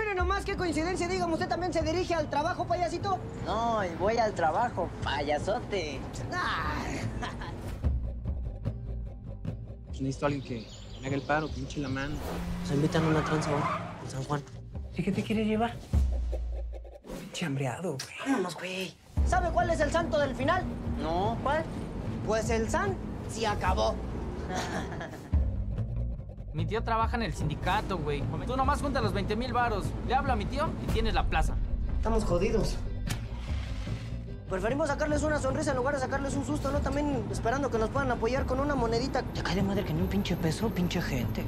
Miren nomás qué coincidencia, dígame, ¿usted también se dirige al trabajo, payasito? No, voy al trabajo, payasote. Necesito a alguien que me haga el paro, que me eche la mano. Nos invitan a una tranza ahora, en San Juan. ¿Y qué te quieres llevar? Pinche hambreado, güey. Vámonos, güey. ¿Sabe cuál es el santo del final? No, ¿cuál? Pues el san se acabó. Mi tío trabaja en el sindicato, güey. Tú nomás juntas los 20,000 varos. Le hablo a mi tío y tienes la plaza. Estamos jodidos. Preferimos sacarles una sonrisa en lugar de sacarles un susto, ¿no? También esperando que nos puedan apoyar con una monedita. Te cae de madre que ni un pinche peso, pinche gente.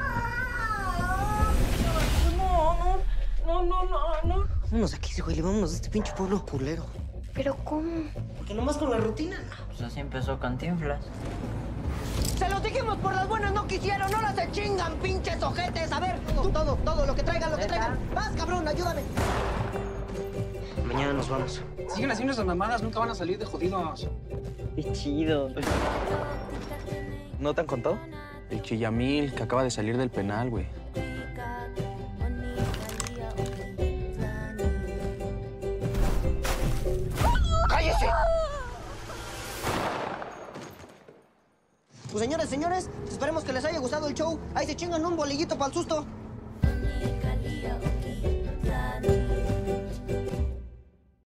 No. Vámonos de aquí, güey, vámonos de este pinche pueblo culero. ¿Pero cómo? Porque nomás con la rutina, no. Pues así empezó Cantinflas. Se los dijimos por las buenas, no quisieron, no las se chingan, pinches ojetes. A ver, todo, lo que traigan, lo que traigan. Vas, cabrón, ayúdame. Mañana nos vamos. Siguen haciendo esas mamadas, nunca van a salir de jodidos. Qué chido. ¿No te han contado? El Chillamil, que acaba de salir del penal, güey. ¡Cállese! Pues señores, esperemos que les haya gustado el show. Ahí se chingan un bolillito para el susto.